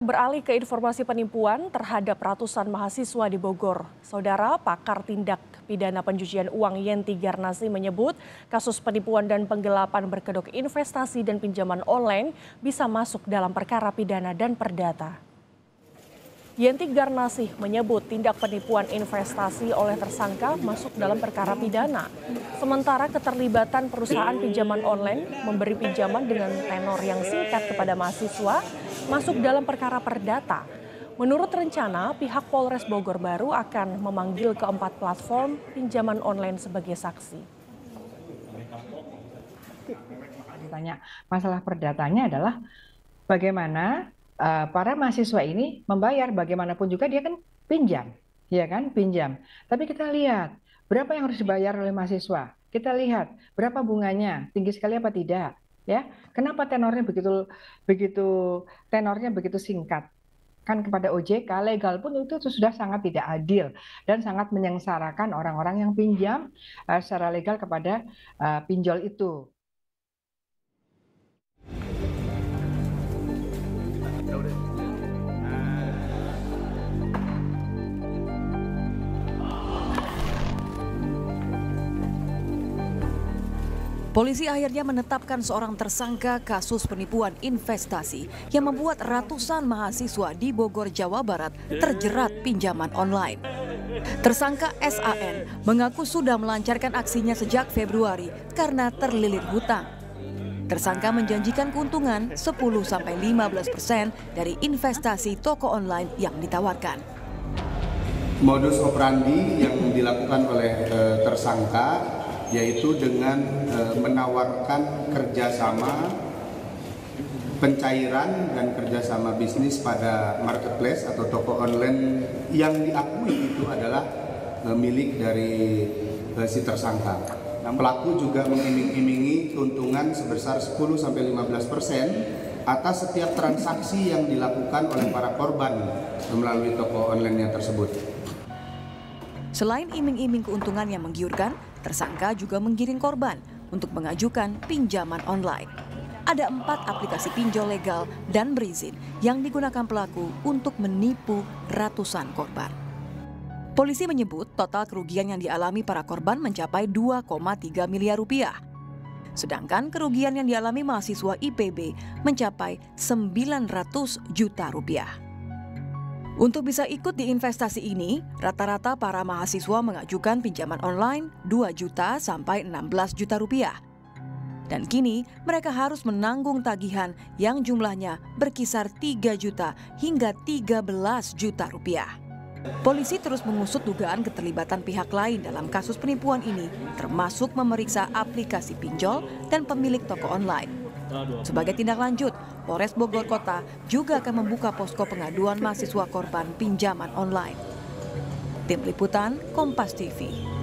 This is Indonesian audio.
Beralih ke informasi penipuan terhadap ratusan mahasiswa di Bogor. Saudara pakar tindak pidana pencucian uang Yenti Garnasi menyebut kasus penipuan dan penggelapan berkedok investasi dan pinjaman online bisa masuk dalam perkara pidana dan perdata. Yenti Garnasi menyebut tindak penipuan investasi oleh tersangka masuk dalam perkara pidana. Sementara keterlibatan perusahaan pinjaman online memberi pinjaman dengan tenor yang singkat kepada mahasiswa masuk dalam perkara perdata. Menurut rencana, pihak Polres Bogor baru akan memanggil keempat platform pinjaman online sebagai saksi. Ditanya masalah perdatanya adalah bagaimana para mahasiswa ini membayar, bagaimanapun juga dia kan pinjam, ya kan, pinjam. Tapi kita lihat berapa yang harus dibayar oleh mahasiswa. Kita lihat berapa bunganya, tinggi sekali apa tidak, ya. Kenapa tenornya begitu singkat? Kan kepada OJK legal pun itu sudah sangat tidak adil dan sangat menyengsarakan orang-orang yang pinjam secara legal kepada pinjol itu. Polisi akhirnya menetapkan seorang tersangka kasus penipuan investasi yang membuat ratusan mahasiswa di Bogor, Jawa Barat terjerat pinjaman online. Tersangka SAN mengaku sudah melancarkan aksinya sejak Februari karena terlilit hutang. Tersangka menjanjikan keuntungan 10-15% dari investasi toko online yang ditawarkan. Modus operandi yang dilakukan oleh tersangka yaitu dengan menawarkan kerjasama pencairan dan kerjasama bisnis pada marketplace atau toko online yang diakui itu adalah milik dari si tersangka. Nah, pelaku juga mengiming-imingi keuntungan sebesar 10-15% atas setiap transaksi yang dilakukan oleh para korban melalui toko online tersebut. Selain iming-iming keuntungan yang menggiurkan, tersangka juga menggiring korban untuk mengajukan pinjaman online. Ada 4 aplikasi pinjol legal dan berizin yang digunakan pelaku untuk menipu ratusan korban. Polisi menyebut total kerugian yang dialami para korban mencapai 2,3 miliar rupiah. Sedangkan kerugian yang dialami mahasiswa IPB mencapai 900 juta rupiah. Untuk bisa ikut di investasi ini, rata-rata para mahasiswa mengajukan pinjaman online 2 juta sampai 16 juta rupiah. Dan kini mereka harus menanggung tagihan yang jumlahnya berkisar 3 juta hingga 13 juta rupiah. Polisi terus mengusut dugaan keterlibatan pihak lain dalam kasus penipuan ini, termasuk memeriksa aplikasi pinjol dan pemilik toko online. Sebagai tindak lanjut, Polres Bogor Kota juga akan membuka posko pengaduan mahasiswa korban pinjaman online. Tim Liputan Kompas TV.